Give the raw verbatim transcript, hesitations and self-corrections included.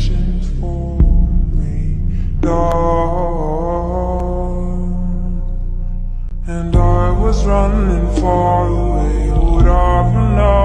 patience for me, Lord. And I was running far away, would I have known